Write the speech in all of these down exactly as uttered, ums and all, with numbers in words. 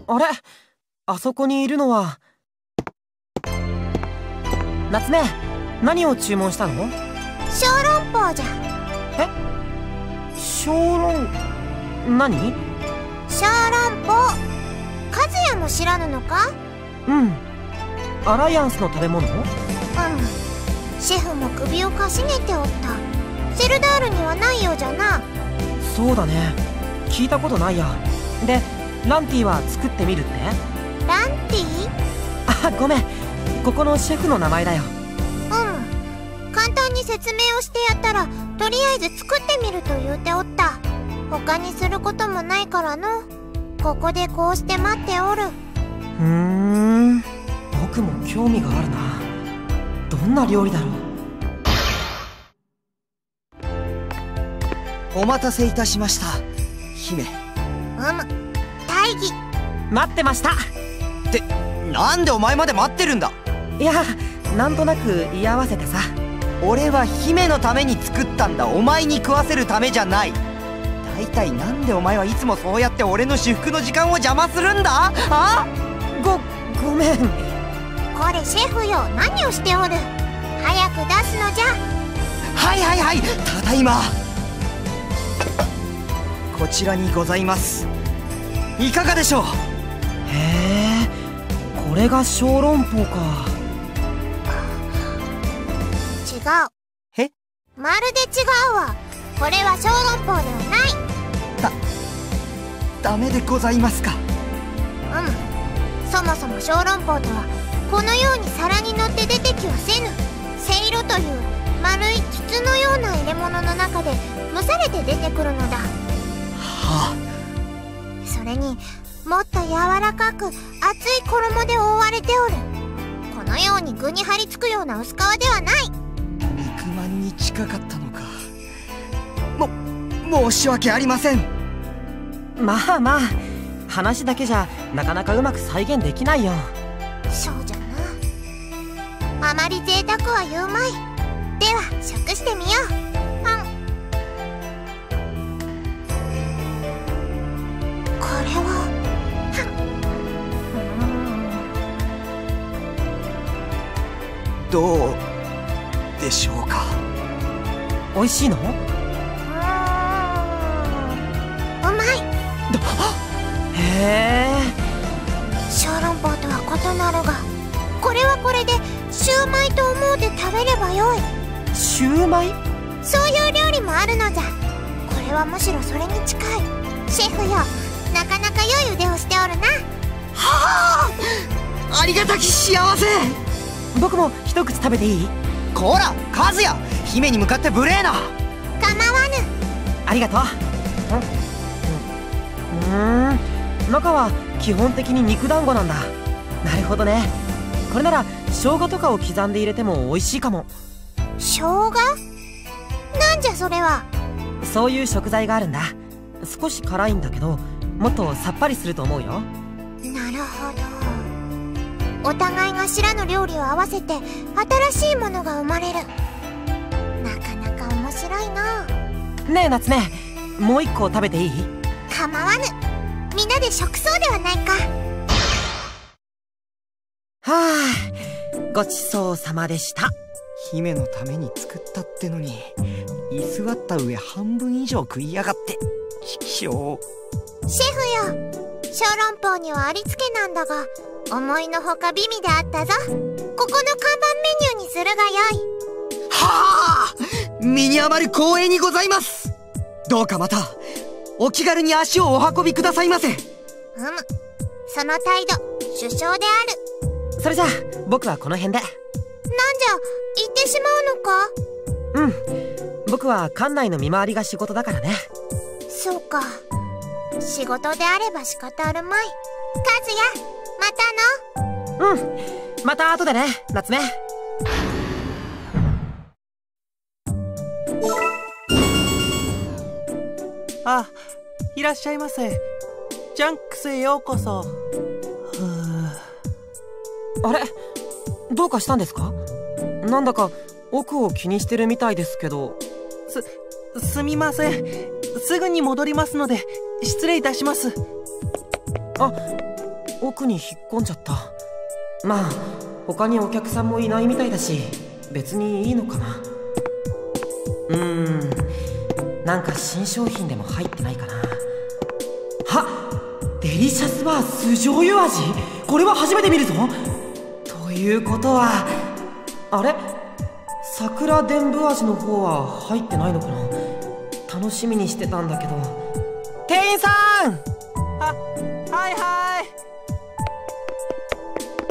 あれ、あそこにいるのは。夏目、何を注文したの？ 小籠包じゃ。 え？小籠…何？ 小籠包。和也も知らぬのか？ うん。アライアンスの食べ物？うん。 シェフも首をかしげておった。セルダールにはないようじゃな。 そうだね、聞いたことないや。で、ランティは作ってみるって？ ランティ？ あ、ごめん、ここのシェフの名前だよ。 うん、簡単に説明をしてやったら、とりあえず作ってみると言うておった。他にすることもないからの。ここでこうして待っておる。 ふーん、僕も興味があるな。どんな料理だろう。 お待たせいたしました、姫。 うむ、大義。 待ってました。 って、なんでお前まで待ってるんだ？ いや、なんとなく言い合わせてさ。 俺は姫のために作ったんだ、お前に食わせるためじゃない。大体なんでお前はいつもそうやって俺の至福の時間を邪魔するんだ？あ？ ご、ごめん。 これシェフよ、何をしておる？早く出すのじゃ。 はいはいはい、ただいま。こちらにございます。いかがでしょう？ へえ、これが小籠包か。 違う。 え？ まるで違うわ。これは小籠包ではない。 だ、ダメでございますか？ うん。そもそも小籠包とはこのように皿に乗って出てきはせぬ、せいろという丸い筒のような入れ物の中で蒸されて出てくるのだ。 はあ。 それにもっと柔らかく厚い衣で覆われておる。このように具に張り付くような薄皮ではない。 肉まんに近かったのか。も申し訳ありません。 まあまあ、話だけじゃなかなかうまく再現できないよ。 そうじゃな。あまり贅沢は言うまい。では食してみよう。パン。これはどうでしょうか？ 美味しいの？ うまい。 へえ。 小籠包とは異なるが、これはこれでシューマイと思うて食べればよい。 シューマイ？ そういう料理もあるのじゃ。これはむしろそれに近い。シェフよ、なかなか良い腕をしておるな。 はあ、ありがたき幸せ。 僕も一口食べていい？ こら、和也、姫に向かって無礼な。 構わぬ。 ありがとう。うーん、中は基本的に肉団子なんだ。なるほどね。これなら生姜とかを刻んで入れても美味しいかも。 生姜？なんじゃそれは。 そういう食材があるんだ。少し辛いんだけど、もっとさっぱりすると思うよ。 なるほど。お互いが知らぬ料理を合わせて新しいものが生まれる。なかなか面白いな。 ねえ夏目、もう一個食べていい？ 構わぬ。みんなで食そうではないか。 はあ、ごちそうさまでした。 姫のために作ったってのに、居座った上半分以上食いやがって。ちくしょう。 シェフよ、小籠包にはありつけなんだが、思いのほか美味であったぞ。ここの看板メニューにするがよい。 はあ、身に余る光栄にございます。どうかまたお気軽に足をお運びくださいませ。うむ、 その態度首相である。それじゃあ僕はこの辺で。 なんじゃ、行ってしまうのか？ うん、僕は館内の見回りが仕事だからね。 そうか、仕事であれば仕方あるまい。和也、またの。 うん、また後でね、夏目。 あ、いらっしゃいませ。ジャンクスへようこそ。 あれ、どうかしたんですか？なんだか奥を気にしてるみたいですけど。 す、すみません。すぐに戻りますので、失礼いたします。 あ、 奥に引っ込んじゃった。まあ他にお客さんもいないみたいだし別にいいのかな。うーん、なんか新商品でも入ってないかな。はっ、デリシャスバー酢醤油味、これは初めて見るぞ。ということはあれ、桜伝武味の方は入ってないのかな。楽しみにしてたんだけど。店員さん。 あ、はいはい。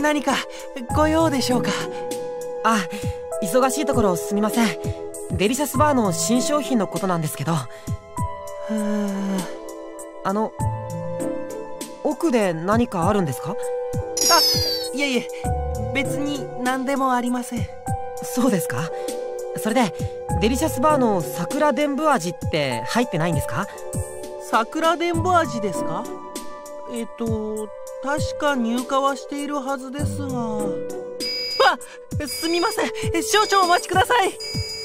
何かご用でしょうか。 あ、忙しいところすみません。デリシャスバーの新商品のことなんですけど。あの奥で何かあるんですか？ あ、いえいえ、別に何でもありません。 そうですか。それでデリシャスバーの桜伝武味って入ってないんですか？ 桜伝武味ですか？えっと確か入荷はしているはずですが。あ、すみません、少々お待ちください。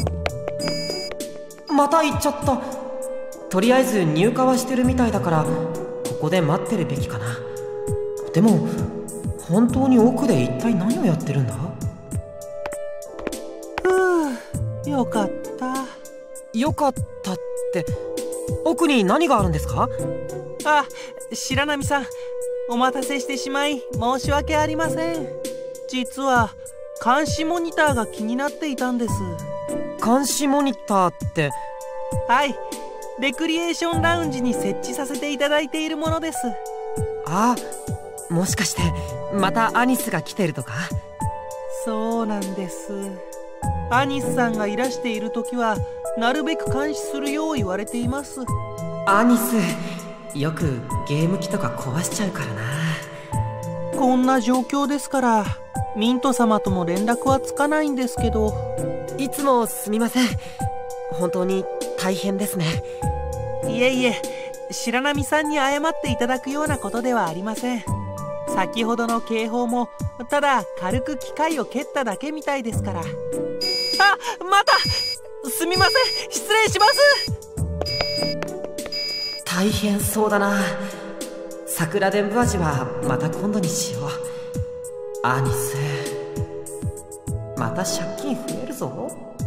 また行っちゃった。とりあえず入荷はしてるみたいだからここで待ってるべきかな。でも本当に奥で一体何をやってるんだ？ ふう、よかった。 よかったって奥に何があるんですか？ あ、白波さん、お待たせしてしまい申し訳ありません。実は監視モニターが気になっていたんです。 監視モニターって？ はい、レクリエーションラウンジに設置させていただいているものです。 ああ、もしかしてまたアニスが来てるとか？ そうなんです。アニスさんがいらしている時はなるべく監視するよう言われています。 アニスよくゲーム機とか壊しちゃうからな。 こんな状況ですからミント様とも連絡はつかないんですけど。 いつもすみません。本当に大変ですね。 いえいえ、白波さんに謝っていただくようなことではありません。先ほどの警報もただ軽く機械を蹴っただけみたいですから。あ、またすみません、失礼します。 大変そうだな。桜伝武味はまた今度にしよう。アニスまた借金増えるぞ。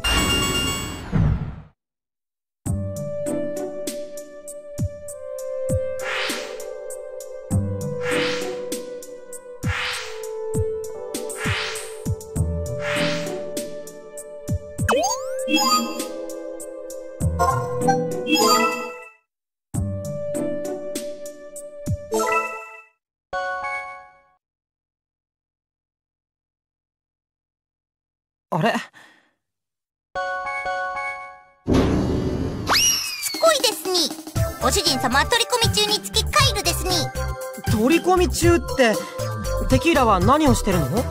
あれ、 しつこいですに。ご主人様は取り込み中につき帰るですに。 取り込み中ってテキーラは何をしてるの？ どう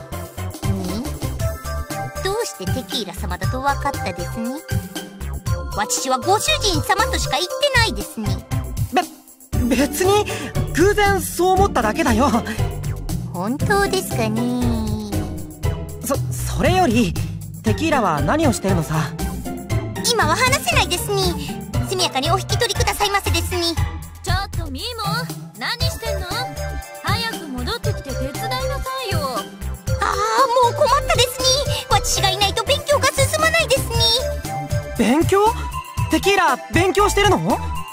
してテキーラ様だと分かったですに？私はご主人様としか言ってないですに。 べ、別に偶然そう思っただけだよ。 本当ですかね？ そ、それよりテキーラは何をしてるのさ。 今は話せないですに。速やかにお引き取りくださいませですに。 ちょっとミーモ、何してんの？早く戻ってきて手伝いなさいよ。 ああ、もう困ったですに。私がいないと勉強が進まないですに。 勉強？テキーラ勉強してるの？うん、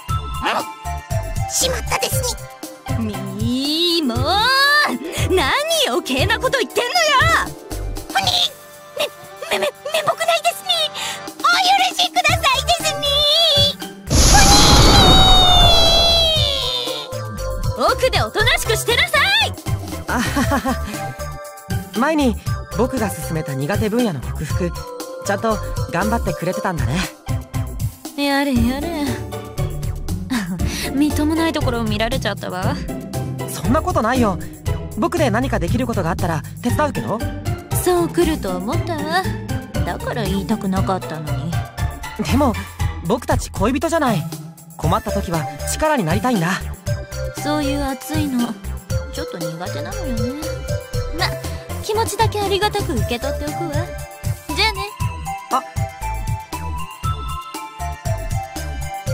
しまったですに。ミーモ、何余計なこと言ってんのよ。 ふにめ、め、め、めぼくないですに。お許しくださいですに。 奥でおとなしくしてなさい。 あはは。前に僕が勧めた苦手分野の克服ちゃんと頑張ってくれてたんだね。 やれやれ。みっともないところを見られちゃったわ。 そんなことないよ。僕で何かできることがあったら手伝うけど。 そう来ると思ったわ。だから言いたくなかったのに。 でも僕たち恋人じゃない。困った時は力になりたいんだ。 そういう熱いのちょっと苦手なのよね。ま、気持ちだけありがたく受け取っておくわ。じゃあね。 あ、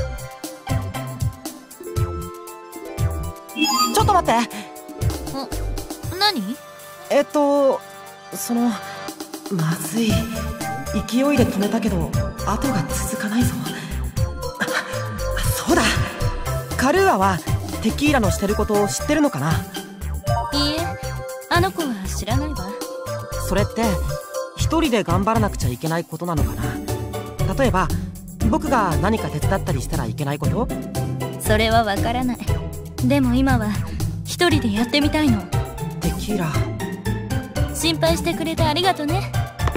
ちょっと待って。 何？ えっとそのまずい、勢いで止めたけど後が続かないぞ。あ、そうだ、カルーアはテキーラのしてることを知ってるのかな？ いいえ、あの子は知らないわ。 それって一人で頑張らなくちゃいけないことなのかな？例えば僕が何か手伝ったりしたらいけないこと？ それはわからない。でも今は一人でやってみたいの。 テキーラ、 心配してくれてありがとね。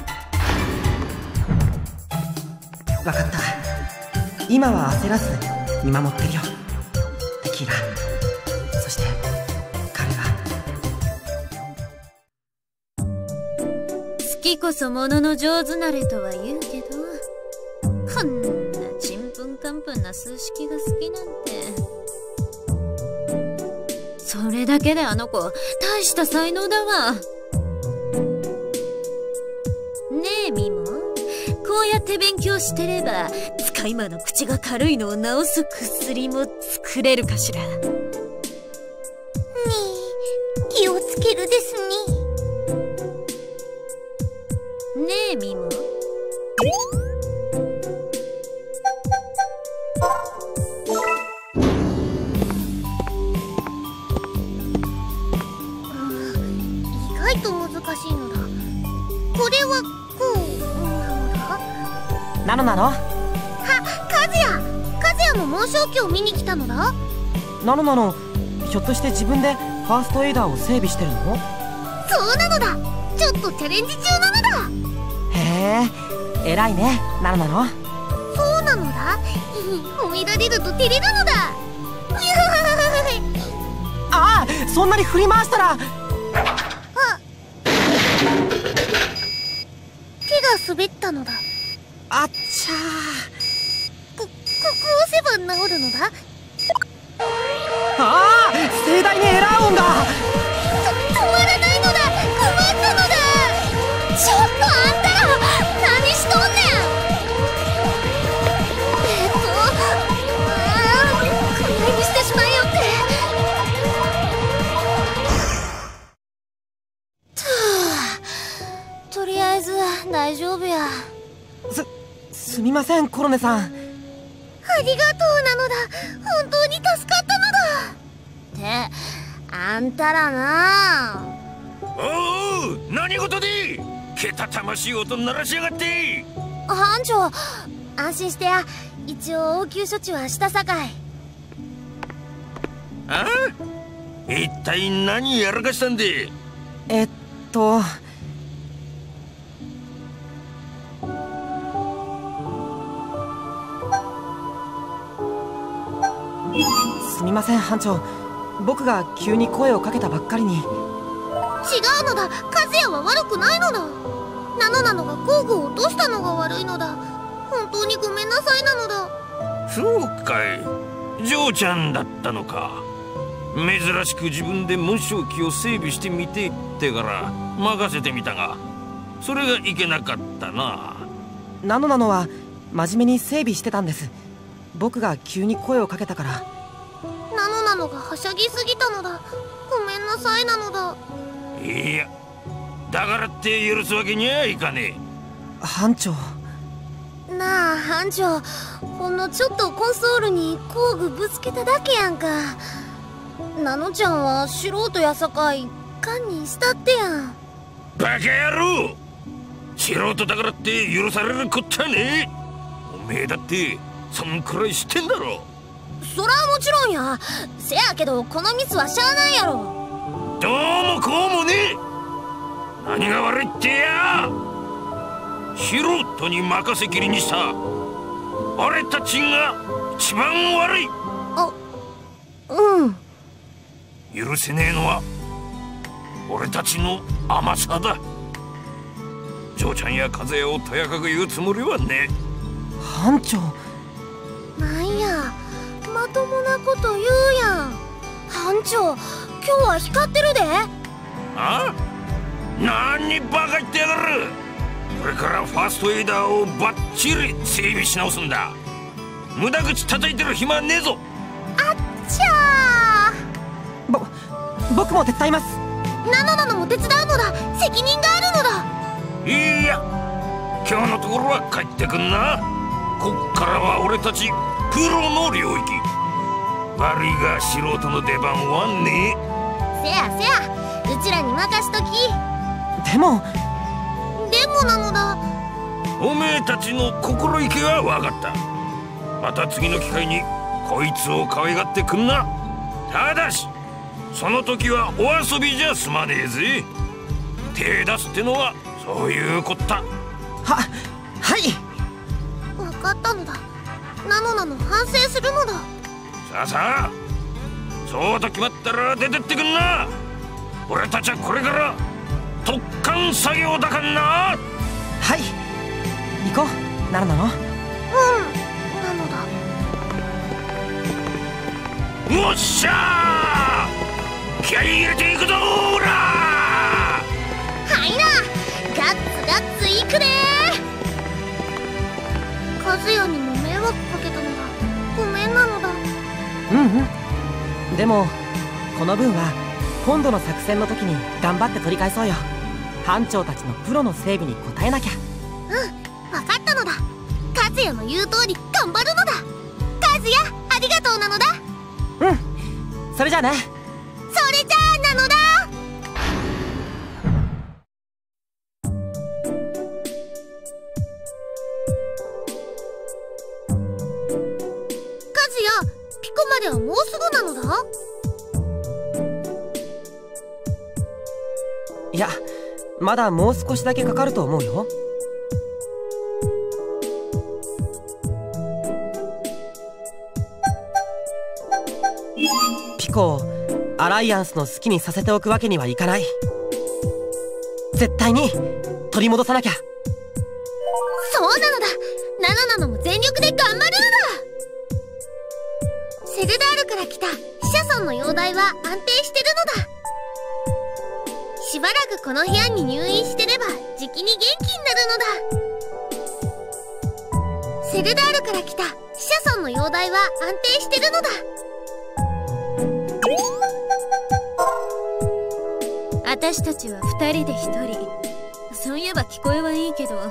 分かった、今は焦らず見守ってるよ、テキーラ。そして彼は好きこそものの上手なれとは言うけど、こんなちんぷんかんぷんな数式が好きなんて。それだけであの子大した才能だわ。ねえミモ、こうやって勉強してれば使い魔の口が軽いのを治す薬も作れるかしら。ねえ、気をつけるですね。 ねえミモ。 意外と難しいのだ。これはこうなのだ。 なのなのは、カズヤカズヤも紋章機を見に来たのだ。 なのなの、ひょっとして自分でファーストエイダーを整備してるの？ そうなのだ、ちょっとチャレンジ中なのだ。 へえ、偉いね、なのなの。 そうなのだ、褒められると照れるのだ。 ああ、そんなに振り回したら。 あ、手が滑ったのだ。 あっちゃこ、ここ押せば治るのだ。 ー。ああ、盛大にエラー音が。 と、止まらないのだ。困ったのだ。ちょっとあんたら何しとんねん。えっとああ、こんなにしてしまえよって。とりあえず大丈夫や。 す、すみません、コロネさん。 ありがとうなのだ。本当に助かったのだ。ってあんたらな。 おお、何事でけたたましい音鳴らしやがって。 班長、安心してや。一応応急処置はしたさかい。 ああ、一体何やらかしたんで。 えっとすみません班長、僕が急に声をかけたばっかりに。 違うのだ、和也は悪くないのだ。なのなのが工具を落としたのが悪いのだ。本当にごめんなさいなのだ。 そうかい、ジョーちゃんだったのか。珍しく自分で紋章機を整備してみてってから任せてみたが、それがいけなかったな。 なのなのは真面目に整備してたんです。僕が急に声をかけたから。 なのなのがはしゃぎすぎたのだ。ごめんなさいなのだ。 いや、だからって許すわけにはいかねえ。班長。 なあ班長、ほんのちょっとコンソールに工具ぶつけただけやんか。ナノちゃんは素人やさかい堪忍したってやん。 バカ野郎、素人だからって許されるこったね。おめえだってそんくらい知ってんだろ。 そらもちろんや。せやけどこのミスはしゃあないやろ。 どうもこうもね。何が悪いってや。素人に任せきりにした俺たちが一番悪い。 あ、うん。 許せねえのは俺たちの甘さだ。ジョーちゃんや風をとやかく言うつもりはね。 班長。 なんや、まともなこと言うやん。班長、今日は光ってるで。 あ？何にバカ言ってやがる。これからファーストエイダーをバッチリ整備し直すんだ。無駄口叩いてる暇はねえぞ。 あっちゃー。ぼ僕も手伝います。 なのなのも手伝うのだ。責任があるのだ。 いや、今日のところは帰ってくんな。こっからは俺たちプロの領域。悪いが素人の出番はねえ。せやせや、うちらに任しとき。 でもでもなのだ。 おめえたちの心意気は分かった。また次の機会にこいつを可愛がってくんな。ただしその時はお遊びじゃ済まねえぜ。手出すってのはそういうこった。 ははい。 分かったのだ。なのなの反省するのだ。 さあさあ、そうと決まったら出てってくんな。俺たちはこれから特艦作業だかんな。 はい、行こう。なるなの。うん、 なのだ。おっしゃー、気合い入れていくぞーら。 はいな、ガッツガッツいくでー。和也にも迷惑かけたのだ。ごめんなのだ。 うんうん。でもこの分は今度の作戦の時に頑張って取り返そうよ。班長たちのプロの整備に応えなきゃ。 うん、分かったのだ。和也の言う通り頑張るのだ。和也、ありがとうなのだ。 うん、それじゃあね。 それじゃあなのだ。和也、ピコまではもうすぐなのだ。 いや、まだもう少しだけかかると思うよ。ピコをアライアンスの好きにさせておくわけにはいかない。絶対に取り戻さなきゃ。 そうなのだ。ナノナノも全力で頑張るのだ。セルダールから来た死者村の容体は安定してるのだ。しばらくこの部屋に入院してればじきに元気になるのだ。セルダールから来た死者村の容体は安定してるのだ。 私たちは二人で一人。そういえば聞こえはいいけど、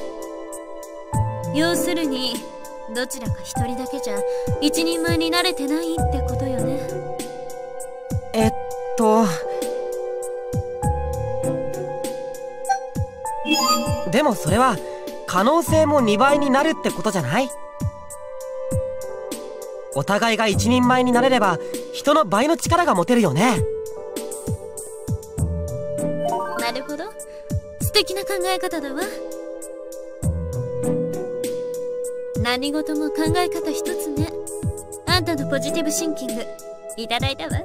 要するにどちらか一人だけじゃ一人前になれてないってことよね。 えっとでもそれは可能性もにばいになるってことじゃない？お互いが一人前になれれば人の倍の力が持てるよね。 なるほど、素敵な考え方だわ。何事も考え方一つね。あんたのポジティブシンキングいただいたわ。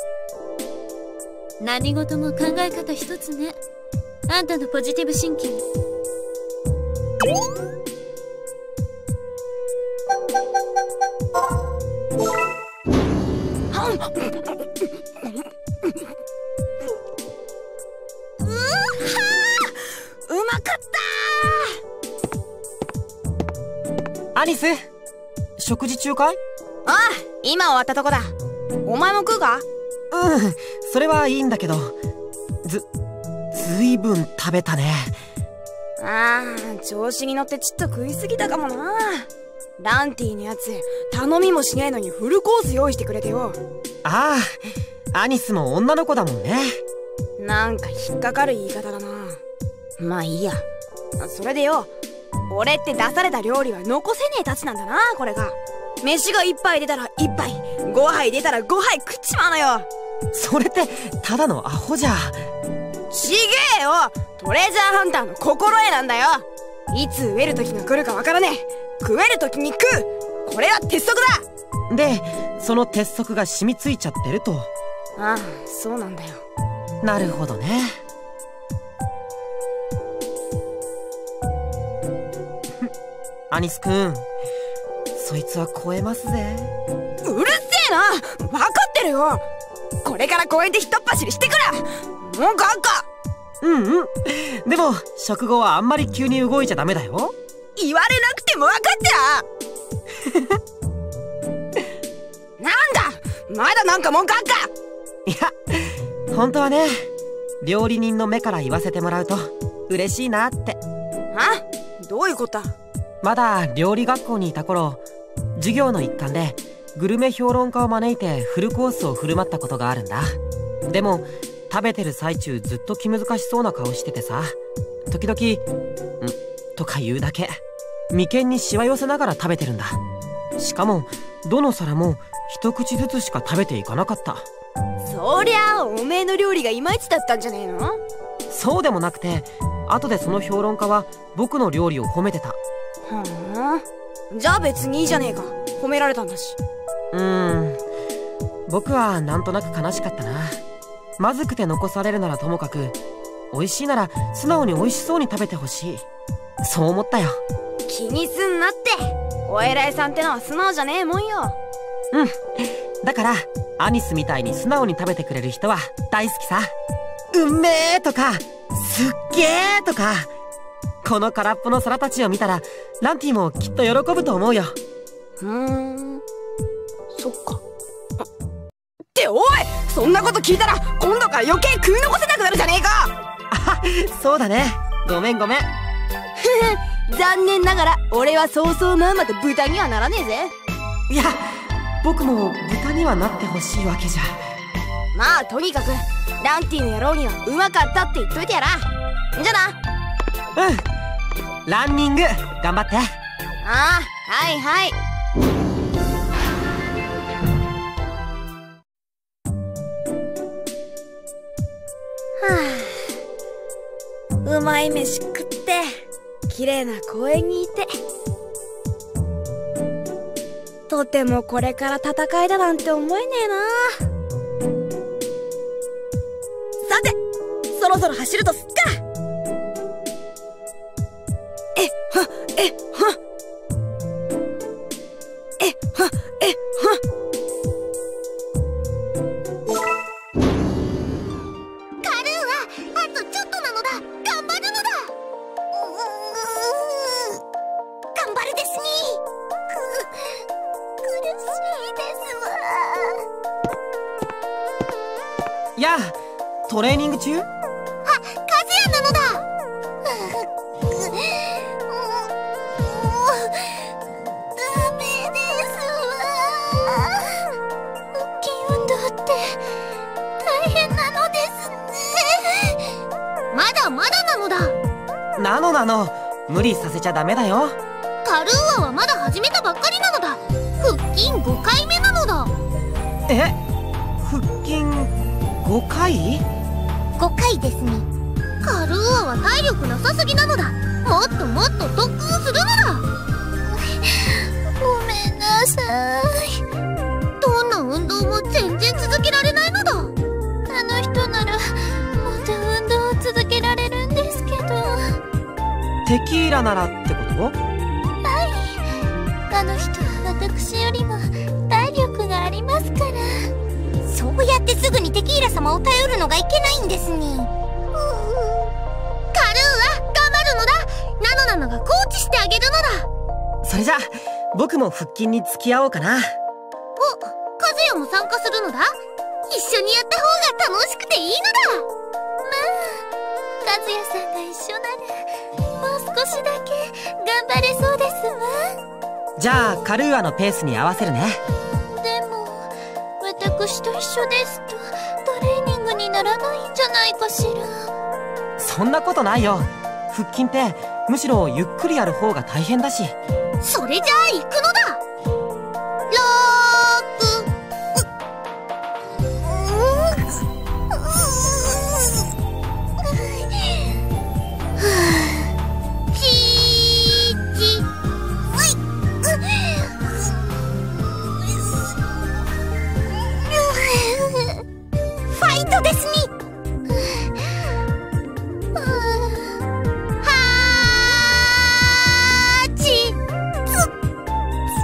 何事も考え方一つね。あんたのポジティブシンキング。 アニス、食事中かい？ ああ、今終わったとこだ。お前も食うか？ うん、それはいいんだけど、ず、ずいぶん食べたね。 ああ、調子に乗ってちっと食いすぎたかもな。ランティのやつ、頼みもしないのにフルコース用意してくれてよ。 ああ、アニスも女の子だもんね。 なんか引っかかる言い方だな。まあいいや。それでよ、俺って出された料理は残せねえたちなんだな、これが。飯が一杯出たら一杯、五杯出たら五杯食っちまうのよ。 それってただのアホじゃ。 ちげえよ、トレジャーハンターの心得なんだよ。いつ飢える時が来るかわからねえ。食える時に食う、これは鉄則だ。 で、その鉄則が染みついちゃってると。 ああ、そうなんだよ。 なるほどね。アニスくん、そいつは超えますぜ。 うるせえな、分かってるよ。これから公園でひとっ走りしてくら文句あっか。 うんうん。でも食後はあんまり急に動いちゃダメだよ。 言われなくても分かってらなんだ、まだなんか文句あっか。 いや、本当はね、 料理人の目から言わせてもらうと嬉しいなって。 あ、どういうこと？ まだ料理学校にいた頃、授業の一環でグルメ評論家を招いてフルコースを振る舞ったことがあるんだ。でも食べてる最中ずっと気難しそうな顔しててさ、時々「ん」とか言うだけ。眉間にしわ寄せながら食べてるんだ。しかもどの皿も一口ずつしか食べていかなかった。 そりゃあおめえの料理がいまいちだったんじゃねえの？ そうでもなくて、後でその評論家は僕の料理を褒めてた。 はあ、じゃあ別にいいじゃねえか。褒められたんだし。 うーん、僕はなんとなく悲しかったな。まずくて残されるならともかく、美味しいなら素直に美味しそうに食べてほしい。そう思ったよ。 気にすんなって。お偉いさんってのは素直じゃねえもんよ。 うん、だからアニスみたいに素直に食べてくれる人は大好きさ。うんめーとかすっげーとか、この空っぽの皿たちを見たらランティもきっと喜ぶと思うよ。 うーん、そっか。っておい、そんなこと聞いたら今度から余計食い残せなくなるじゃねえか。 あ、そうだね、ごめんごめん。 残念ながら俺はそうそうまんまと豚にはならねえぜ。 いや、僕も豚にはなってほしいわけじゃ。 まあとにかくランティの野郎にはうまかったって言っといてやら。じゃな。 うん、ランニング頑張って。 ああ、はいはい。はあ、うまい飯食って綺麗な公園にいて、とてもこれから戦いだなんて思えねえな。さて、そろそろ走るとすっか。えっはえっはえっはえっは。 カルーはあとちょっとなのだ。頑張るのだ。うー頑張るですに。苦しいですわ。 やあ、トレーニング中？ あ、カズヤなのだ。ダメですわ。腹筋運動って大変なのですね。まだまだなのだ。 なのなの、無理させちゃダメだよ。 カルーアはまだ始めたばっかりなのだ。腹筋ごかいめなのだ。 え、腹筋ごかい？ ごかいですね。カルーアは体力なさすぎなのだ。もっともっと特訓するのだ。ごめんなさい。どんな運動も全然続けられないのだ。あの人ならもっと運動を続けられるんですけど。 テキーラならってこと？ はい、あの人は私よりも体力がありますから。そうやってすぐにテキーラ様を頼るのがいけないんですに。カルーア、頑張るのだ。ナノナノがコーチしてあげるのだ。 それじゃ僕も腹筋に付き合おうかな。 お、カズヤも参加するのだ。一緒にやった方が楽しくていいのだ。まあ、カズヤさんが一緒ならもう少しだけ頑張れそうですわ。 じゃあカルーアのペースに合わせるね。 でも私と一緒ですとトレーニングにならないんじゃないかしら。 そんなことないよ。腹筋ってむしろゆっくりやる方が大変だし。 それじゃあ行くのだ。ロークチーチファイトですに。はーちつつ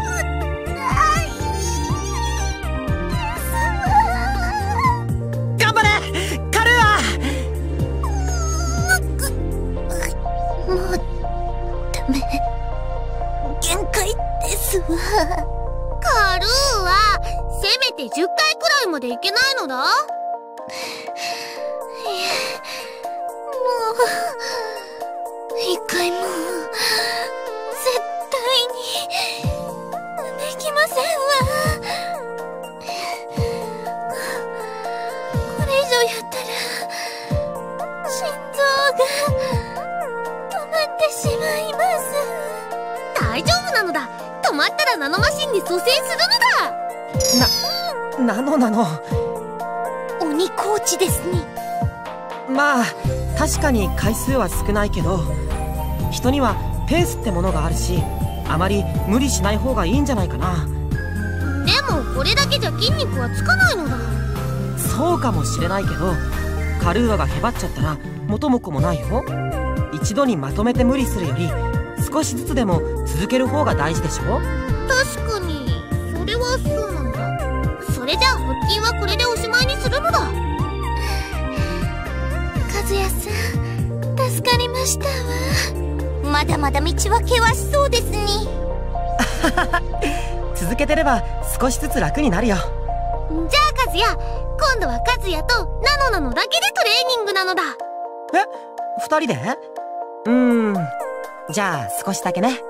ったら心臓が止まってしまいます。 大丈夫なのだ。止まったらナノマシンに蘇生するのだ。 な、なのなの。 鬼コーチですね。 まあ確かに回数は少ないけど、人にはペースってものがあるし、あまり無理しない方がいいんじゃないかな。 でもこれだけじゃ筋肉はつかないのだ。 そうかもしれないけど、カルーアがへばっちゃったら元も子もないよ。一度にまとめて無理するより、少しずつでも続ける方が大事でしょ。 確かにそれはそうなんだ。それじゃあ腹筋はこれでおしまいにするのだ。 和也さん、助かりましたわ。まだまだ道は険しそうですね。 続けてれば少しずつ楽になるよ。 じゃあ和也、今度は和也とナノナのだけでトレーニングなのだ。 え、二人で？うーん、じゃあ少しだけね。オッケ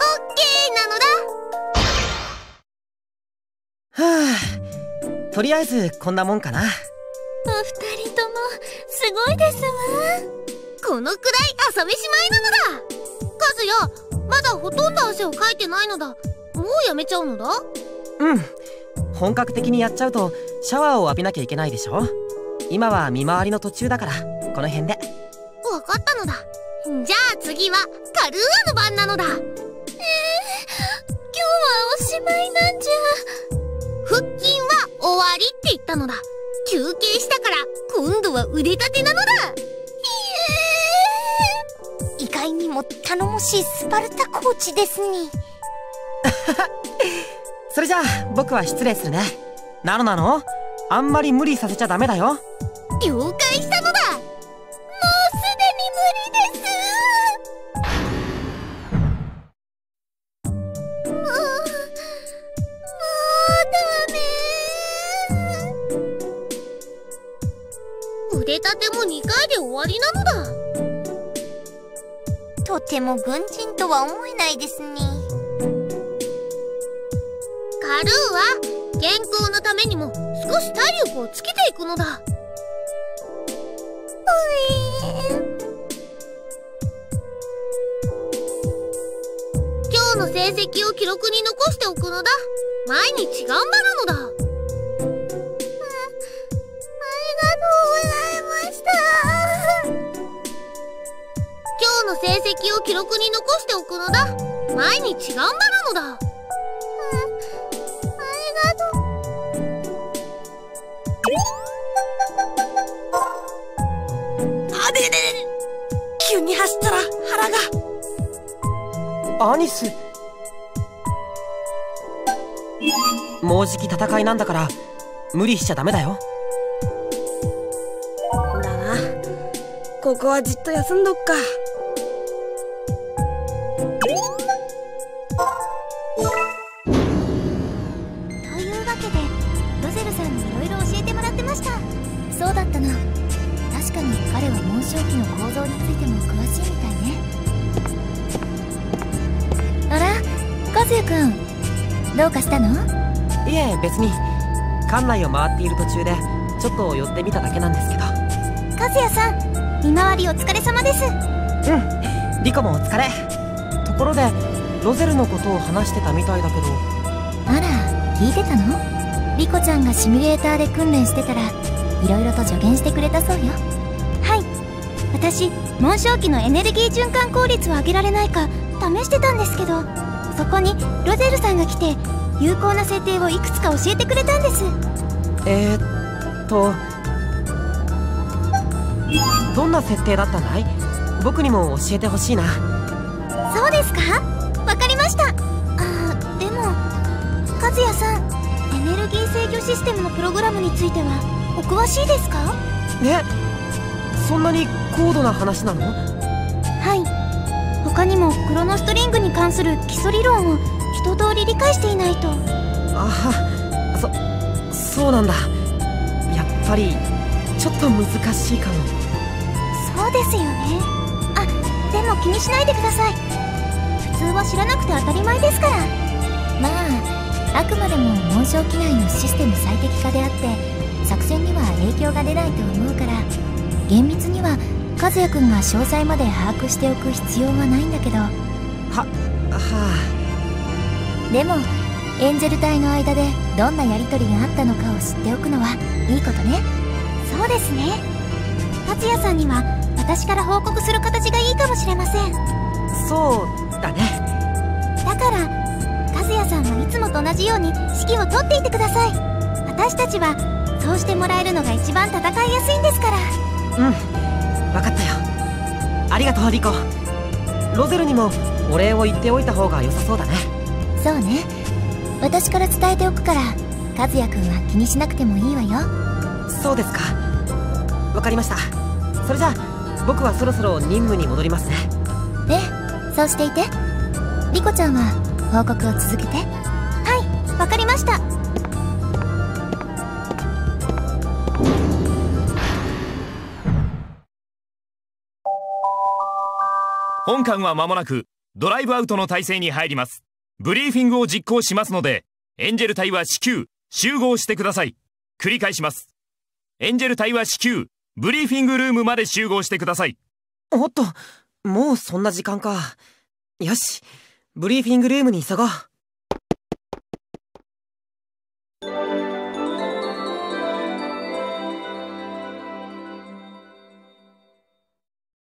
ーなのだ。 はあ、とりあえずこんなもんかな。 お二人ともすごいですわ。 このくらい朝飯前なのだ。和也、まだほとんど汗をかいてないのだ。もうやめちゃうのだ？ うん、本格的にやっちゃうとシャワーを浴びなきゃいけないでしょ。今は見回りの途中だからこの辺で。 わかったのだ。じゃあ次はカルーアの番なのだ。えー、今日はおしまいなんじゃ。 腹筋は終わりって言ったのだ。休憩したから今度は腕立てなのだ。 意外にも頼もしいスパルタコーチですね。 それじゃあ僕は失礼するね。なのなの、あんまり無理させちゃダメだよ。 了解したのだ。 もうすでに無理です。もうもうダメ。腕立てもにかいで終わりなのだ。 とても軍人とは思えないですね。 カルーは健康のためにも少し体力をつけていくのだ。今日の成績を記録に残しておくのだ。毎日頑張るのだ。うん、ありがとうございました。 今日の成績を記録に残しておくのだ。毎日頑張るのだ。 あででで急に走ったら腹が。 アニス、もうじき戦いなんだから無理しちゃダメだよ。 だな、ここはじっと休んどっか。 というわけでロゼルさんにいろいろ教えてもらってました。そうだったの。確かに彼は紋章機の構造についても詳しいみたいね。あら、和也くん、どうかしたの？ いえ別に、館内を回っている途中でちょっと寄ってみただけなんですけど。 和也さん、見回りお疲れ様です。 うん、リコもお疲れ。ところでロゼルのことを話してたみたいだけど。 あら、聞いてたの？リコちゃんがシミュレーターで訓練してたらいろいろと助言してくれたそうよ。はい、私紋章機のエネルギー循環効率を上げられないか試してたんですけど、そこにロゼルさんが来て有効な設定をいくつか教えてくれたんです。 えー、っとどんな設定だったんだい？僕にも教えてほしいな。 そうですか？わかりました。あー、でも和也さん、エネルギー制御システムのプログラムについてはお詳しいですか？ え、そんなに高度な話なの？ はい、他にもクロノストリングに関する基礎理論を一通り理解していないと。 ああ、そ、そうなんだ。やっぱりちょっと難しいかも。 そうですよね。あ、でも気にしないでください。普通は知らなくて当たり前ですから。まあ、あくまでも紋章機内のシステム最適化であって、作戦には影響が出ないと思う厳密には和也くんが詳細まで把握しておく必要はないんだけど。ははあ。 でもエンジェル隊の間でどんなやり取りがあったのかを知っておくのはいいことね。 そうですね。達也さんには私から報告する形がいいかもしれません。 そうだね。 だから和也さんはいつもと同じように指揮を取っていてください。私たちはそうしてもらえるのが一番戦いやすいんですから。 うん、分かったよ。ありがとうリコ。ロゼルにもお礼を言っておいた方が良さそうだね。 そうね、私から伝えておくから和也くんは気にしなくてもいいわよ。 そうですか、わかりました。それじゃあ僕はそろそろ任務に戻りますね。 ええ、そうしていて。リコちゃんは報告を続けて。 はい、わかりました。 本艦は間もなくドライブアウトの体制に入ります。ブリーフィングを実行しますので、エンジェル隊は至急集合してください。繰り返します。エンジェル隊は至急ブリーフィングルームまで集合してください。 おっと、もうそんな時間か。よし、ブリーフィングルームに急ごう。